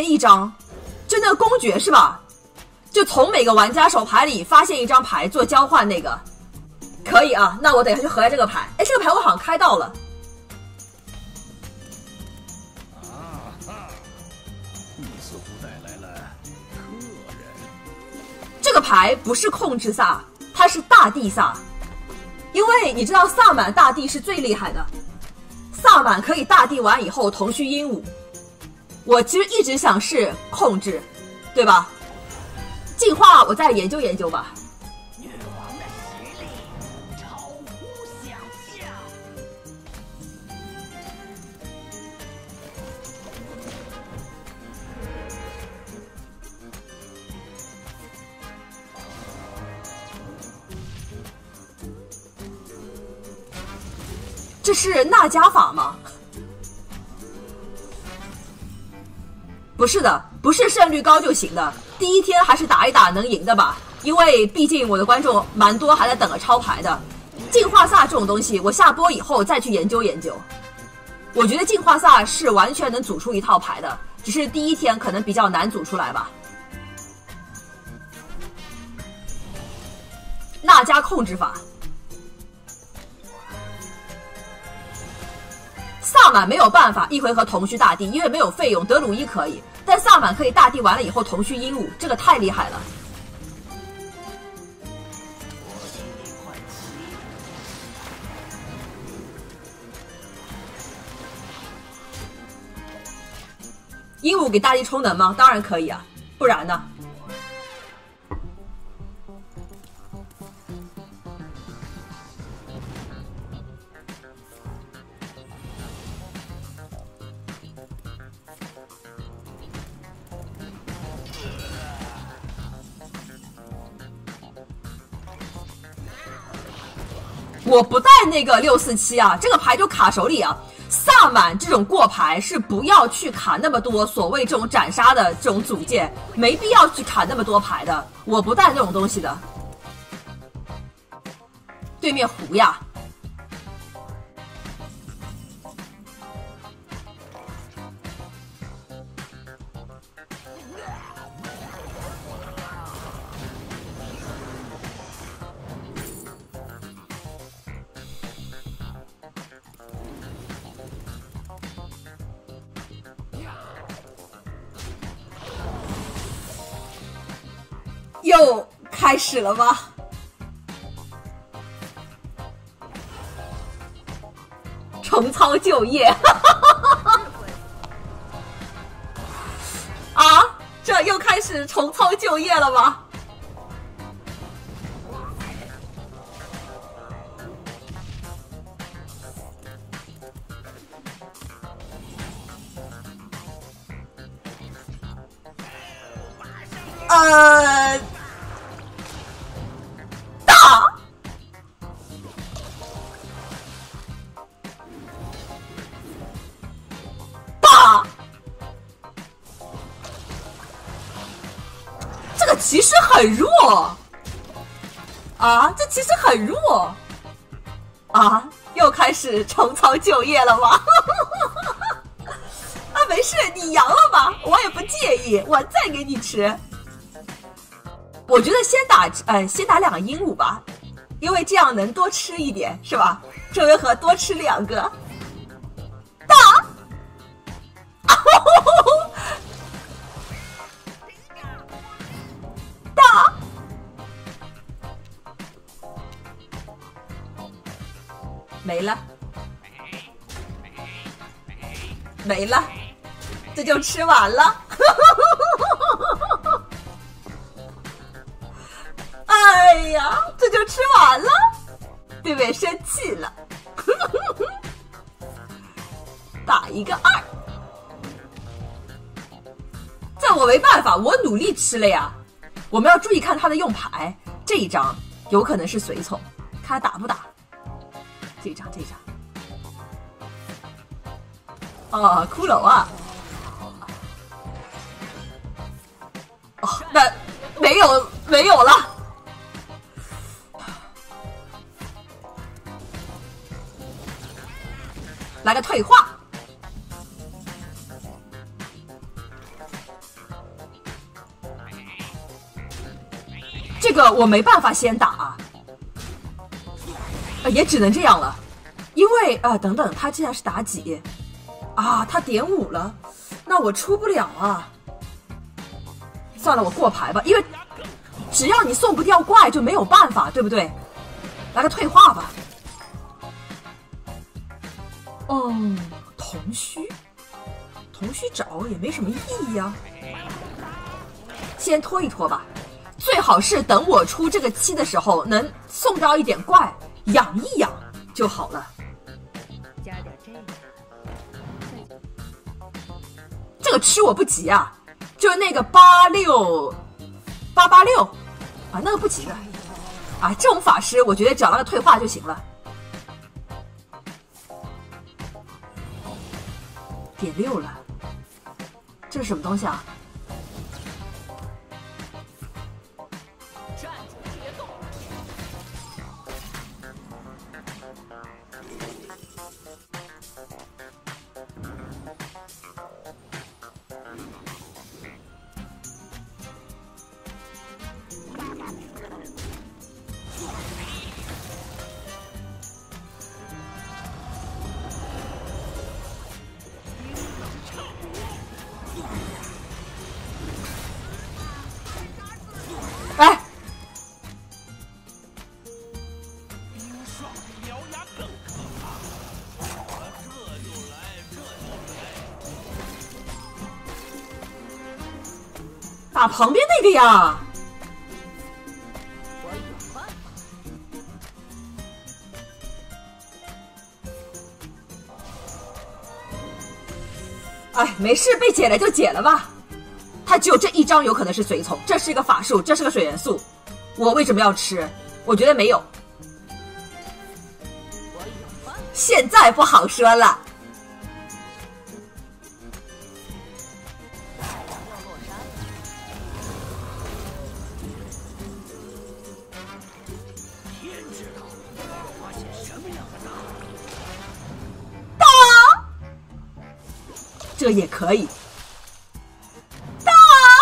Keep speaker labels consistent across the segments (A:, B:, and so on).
A: 现一张，就那个公爵是吧？就从每个玩家手牌里发现一张牌做交换那个，可以啊。那我等一下去合一下这个牌。哎，这个牌我好像开到了。
B: 你似乎带来了客人。
A: 这个牌不是控制萨，它是大地萨，因为你知道萨满大地是最厉害的，萨满可以大地完以后同须鹦鹉。我其实一直想是控制，对吧？进化我再研究研究吧。
C: 女王的实力超乎想象。
A: 这是纳加法吗？不是的，不是胜率高就行的。第一天还是打一打能赢的吧，因为毕竟我的观众蛮多，还在等着抄牌的。进化萨这种东西，我下播以后再去研究研究。我觉得进化萨是完全能组出一套牌的，只是第一天可能比较难组出来吧。纳加控制法。萨满没有办法一回合同须大地，因为没有费用。德鲁伊可以，但萨满可以大地完了以后同须鹦鹉，这个太厉害了。鹦鹉给大地充能吗？当然可以啊，不然呢？我不带那个647啊，这个牌就卡手里啊。萨满这种过牌是不要去卡那么多所谓这种斩杀的这种组件，没必要去卡那么多牌的。我不带这种东西的。对面胡呀。又开始了吗？重操旧业啊！这又开始重操旧业了吗？这个其实很弱啊！这其实很弱啊！又开始重操旧业了吗？啊，没事，你阳了吧，我也不介意，我再给你吃。我觉得先打2个鹦鹉吧，因为这样能多吃一点，是吧？这回合多吃2个。打！打！没了，没了，这就吃完了。哎呀，这就吃完了，对面生气了。打一个2，这我没办法，我努力吃了呀。我们要注意看他的用牌，这一张有可能是随从，看他打不打。这一张，哦，骷髅啊！哦，那没有了。来个退化。 这个我没办法先打啊，也只能这样了，因为等等，他现在是打几啊？他点5了，那我出不了啊。算了，我过牌吧，因为只要你送不掉怪就没有办法，对不对？来个退化吧。哦，铜须找也没什么意义啊，先拖一拖吧。最好是等我出这个7的时候，能送到一点怪，养一养就好了。
C: 加点这个。
A: 这个吃我不急啊，就是那个886啊，那个不急的啊。这种法师我觉得只要那个退化就行了。点6了，这是什么东西啊？
C: 站住别动！
A: 哎，打旁边那个呀！
C: 我有办法。
A: 哎，没事，被解了就解了吧。他只有这一张有可能是随从，这是一个法术，这是个水元素，我为什么要吃？我觉得没有。
C: 我有办法。
A: 现在不好说了。
C: 要落山。
B: 天知道发现什么样的
A: 打，这也可以。打，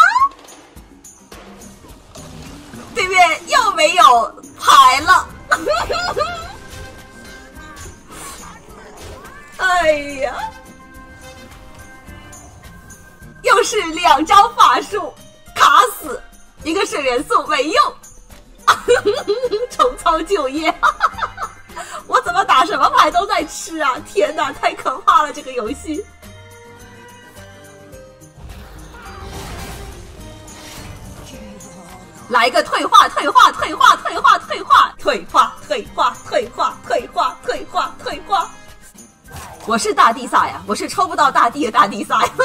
A: 对面又没有牌了。哎呀，又是2张法术卡死，一个水元素没用，重操旧业。我怎么打什么牌都在吃啊！天哪，太可怕了这个游戏。来一个退化，退化，退化，退化，退化，退化，退化，退化，退化，退化，退化。我是大地萨呀，我是抽不到大地的大地萨呀。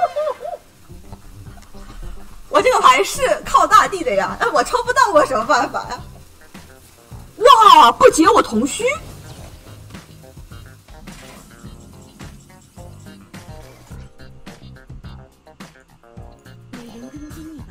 A: 我这个牌是靠大地的呀，我抽不到，我有什么办法呀？哇，不解我铜须。
C: 每人更经历吧。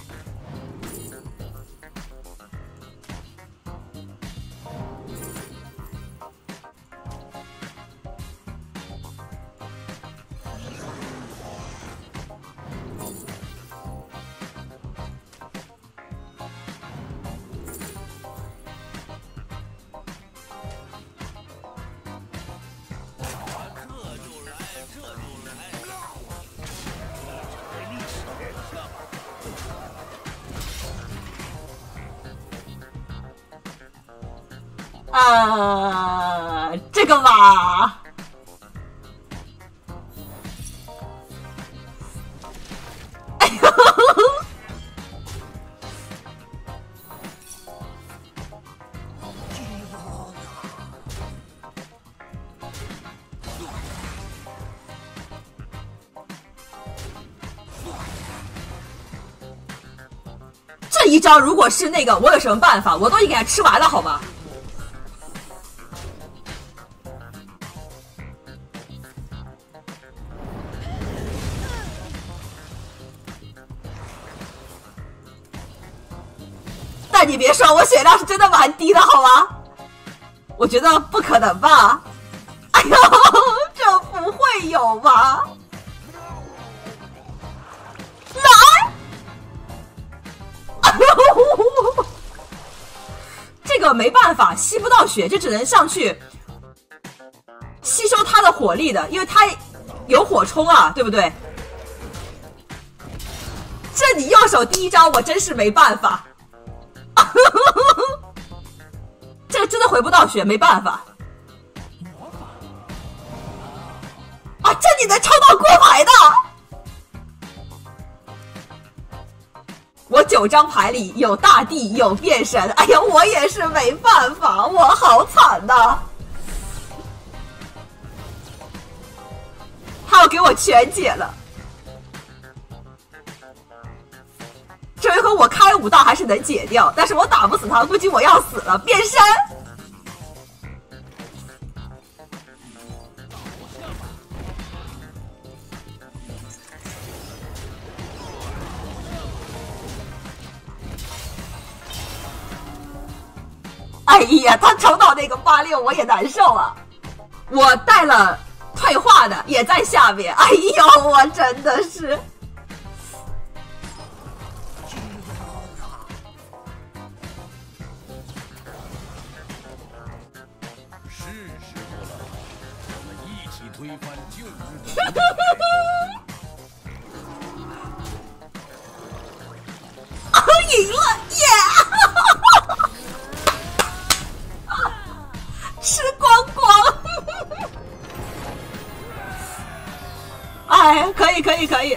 A: 这个吧，哎呦，这一招如果是那个，我有什么办法？我都已经给他吃完了，好吧？但你别说，我血量是真的蛮低的，好吗？我觉得不可能吧？哎呦，这不会有吧？来！哎呦个没办法，吸不到血，就只能上去吸收他的火力的，因为他有火冲啊，对不对？这你右手第一招我真是没办法。这个真的回不到血，没办法。啊，这你能抽到过牌的？我9张牌里有大地，有变神，哎呀，我也是没办法，我好惨呐！他要给我全解了。这回合我开5道还是能解掉，但是我打不死他，估计我要死了。变身。哎呀，他抽到那个86我也难受啊！我带了退化的也在下面，哎呦，我真的是。
B: 推翻旧日
A: 赢了，耶！吃光光。哎，可以。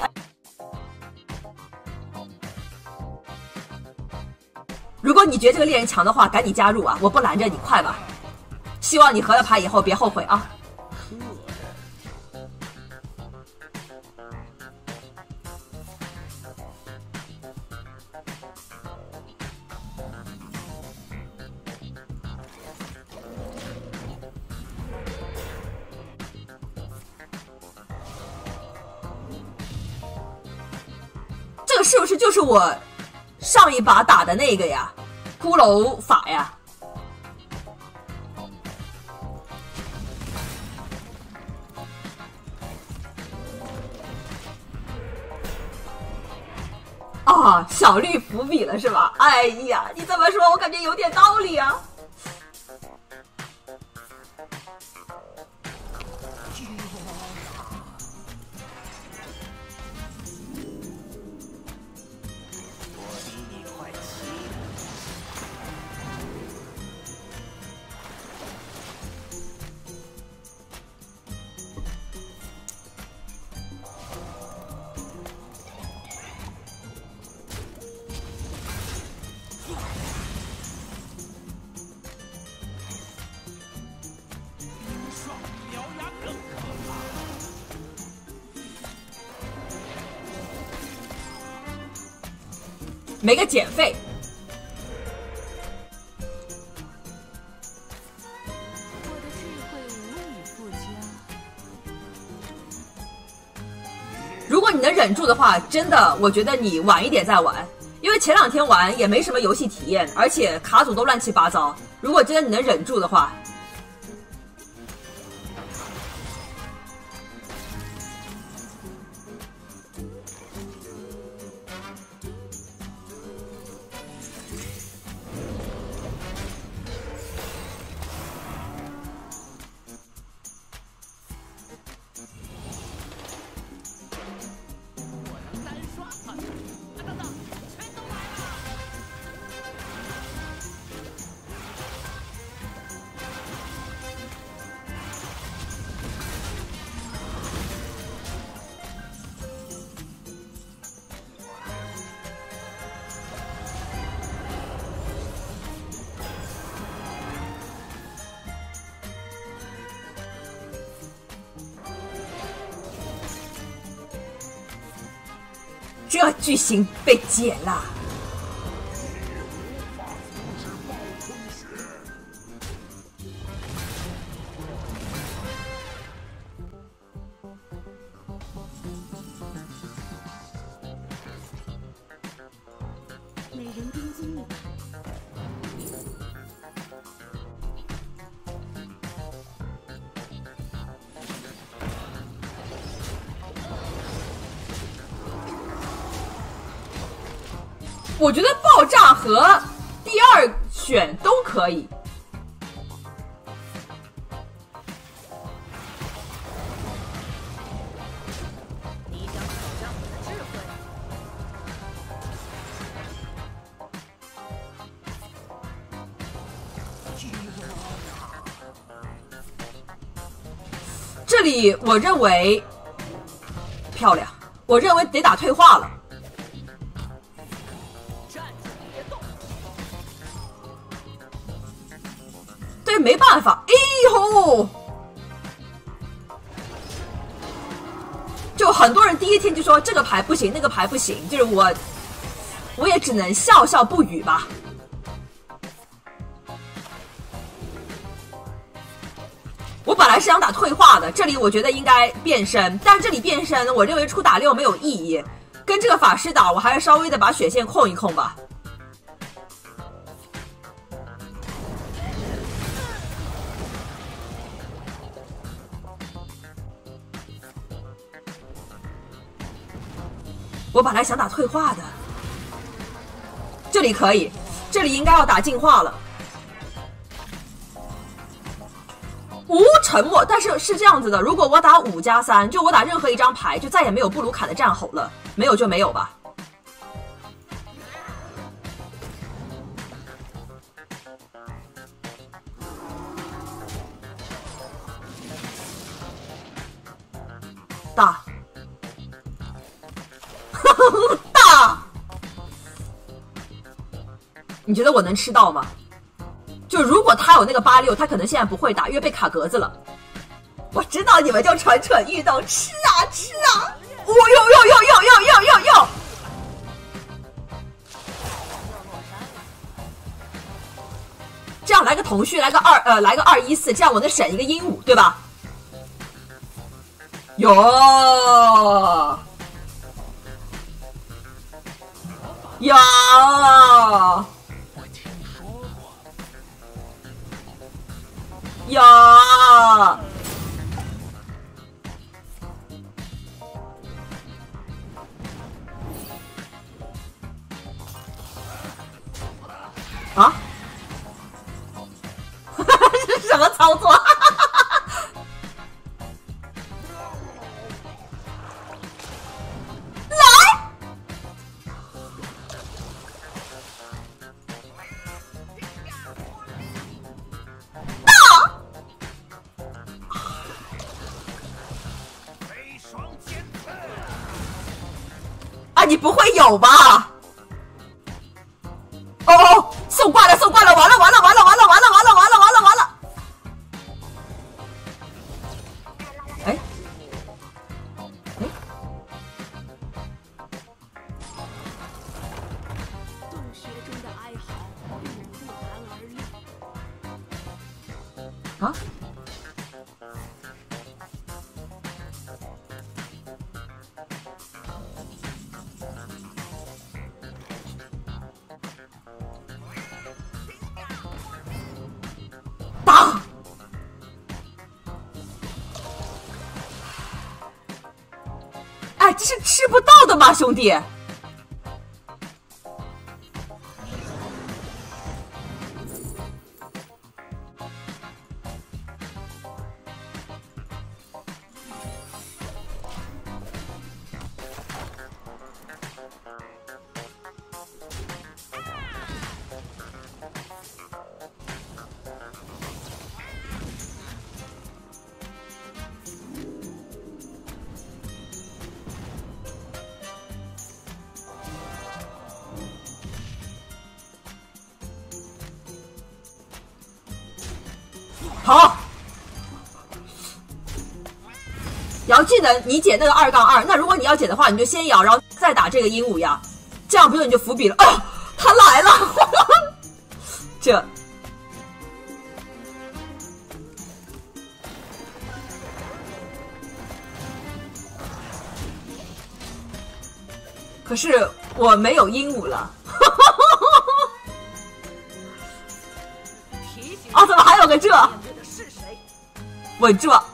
A: 如果你觉得这个猎人强的话，赶紧加入啊！我不拦着你，快吧！希望你合了牌以后别后悔啊！这个是不是就是我上一把打的那个呀？骷髅法呀？啊，小绿伏笔了是吧？哎呀，你这么说，我感觉有点道理啊。没个减费。
D: 我的智慧无以复加。
A: 如果你能忍住的话，真的，我觉得你晚一点再玩，因为前2天玩也没什么游戏体验，而且卡组都乱七八糟。如果真的你能忍住的话。这剧情被解了。
D: 美人冰晶里。
A: 我觉得爆炸和第2 选都可以。
C: 你想挑战我的智慧？
A: 这里我认为漂亮，我认为得打退化了。
C: 站住，别动！
A: 对，没办法，哎呦！就很多人第一天就说这个牌不行，那个牌不行，就是我也只能笑笑不语吧。我本来是想打退化的，这里我觉得应该变身，但这里变身我认为出打6没有意义，跟这个法师打我还是稍微的把血线控一控吧。我本来想打退化的，这里可以，这里应该要打进化了。5沉默，但是是这样子的，如果我打5+3，就我打任何一张牌，就再也没有布鲁卡的战吼了，没有就没有吧。大，大，你觉得我能吃到吗？就如果他有那个86，他可能现在不会打，因为被卡格子了。我知道你们就蠢蠢欲动，吃啊吃啊！哦呦！这样来个同序，来个214，这样我能省一个鹦鹉，对吧？哟，呀！呀！啊！这是什么操作？来！啊，你不会有吧？哦，送挂了，完了！哎，
D: 洞穴中的哀嚎令人不寒而栗。
A: 啊？打！哎，这是吃不到的吗，兄弟？好，摇技能你解那个2-2，那如果你要解的话，你就先摇，然后再打这个鹦鹉呀，这样不就你就伏笔了？啊，他来了，这。可是我没有鹦鹉了。啊，怎么还有个这？稳住啊！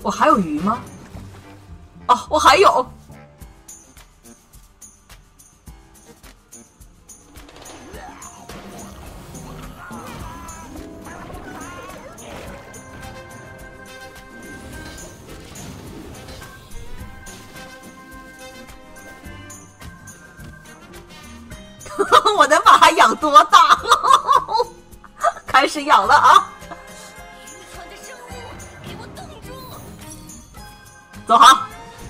A: 我还有鱼吗？哦，我还有。我能把它养多大？开始养了啊！
C: 愚蠢的生物，给我冻住！
A: 走好。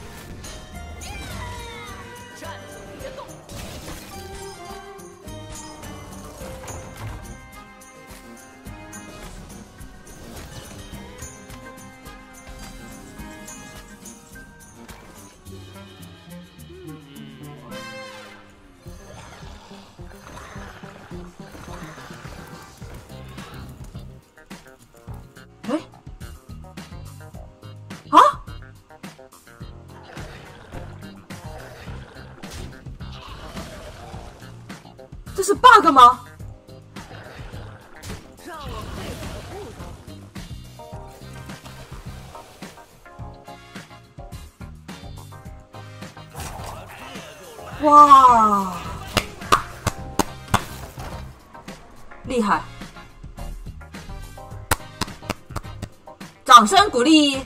C: 站住别动！
A: 哎，啊！这是 bug 吗？
C: 让我配合步骤。
A: 哇，厉害！掌声鼓励。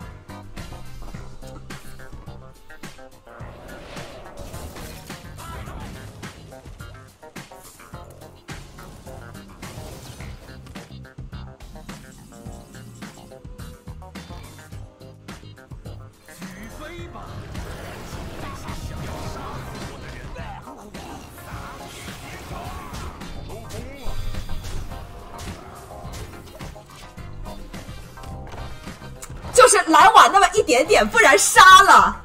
B: 起飞吧！那些想要杀死我的人，收工了。
A: 就是来晚那么一点点，不然杀了。